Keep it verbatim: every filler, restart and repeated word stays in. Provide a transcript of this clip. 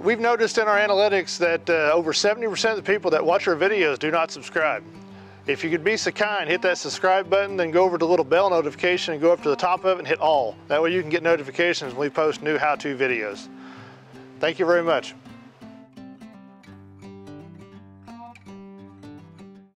we've noticed in our analytics that uh, over seventy percent of the people that watch our videos do not subscribe. If you could be so kind, hit that subscribe button, then go over to the little bell notification and go up to the top of it and hit all. That way you can get notifications when we post new how-to videos. Thank you very much.